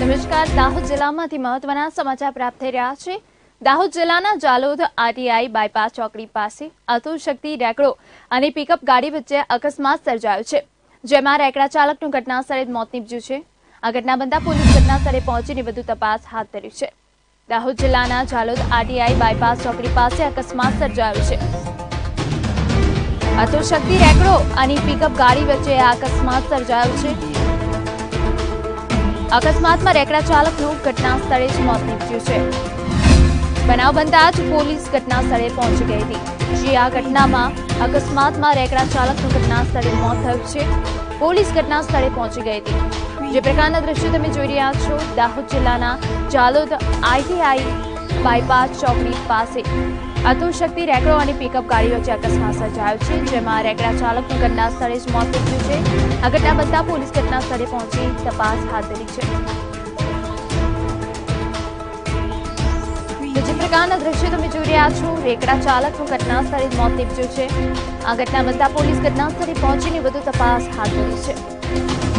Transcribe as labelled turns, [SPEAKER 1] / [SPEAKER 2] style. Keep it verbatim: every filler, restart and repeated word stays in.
[SPEAKER 1] નમસ્કાર, દાહોદ જિલ્લામાંથી મહત્વના સમાચાર પ્રાપ્ત થઈ રહ્યા છે। દાહોદ જિલ્લાના Jhalod I T I bypass ચોકડી પાસે અતુશક્તિ રેકડો અને પિકઅપ ગાડી વચ્ચે અકસ્માત સર્જાયો છે, જેમાં રેકડા ચાલકનું ઘટના સ્થળે મોત નીપજ્યું છે। આ ઘટના બનતા પોલીસ ઘટના સ્થળે પહોંચીને વધુ તપાસ હાથ ધરી છે। દાહોદ જિલ્લાના Jhalod I T I bypass ચોકડી પાસે અકસ્માત સર્જાયો છે। અતુશક્તિ રેકડો અને પિકઅપ ગાડી વચ્ચે આ અકસ્માત સર્જાયો છે। અકસ્માતમાં રેકડા ચાલકનું ઘટના સ્થળે જ મોત નીપજ્યું છે। બનાવ બનતા જ પોલીસ ઘટના સ્થળે પહોંચી ગઈ હતી, જે આ ઘટનામાં અકસ્માતમાં રેકડા ચાલકનું ઘટના સ્થળે મોત થયું છે। પોલીસ ઘટના સ્થળે પહોંચી ગઈ હતી। જે પ્રકારના દ્રશ્યો તમે જોઈ રહ્યા છો, દાહોદ જિલ્લાના Jhalod I T I bypass ચોકડી પાસે અતુશક્તિ રેકડો અને પિકઅપ ગાડી વચ્ચે અકસ્માત સર્જાયો છે, જેમાં રેકડા ચાલકનું ઘટના સ્થળે જ મોત નીપજ્યું છે। આ ઘટના બનતા પોલીસ ઘટના સ્થળે પહોંચી તપાસ હાથ ધરી છે। જે પ્રકારના દ્રશ્યો તમે જોઈ રહ્યા છો, રેકડા ચાલકનું ઘટના સ્થળે જ મોત નીપજ્યું છે। આ ઘટના બનતા પોલીસ ઘટના સ્થળે પહોંચીને વધુ તપાસ હાથ ધરી છે।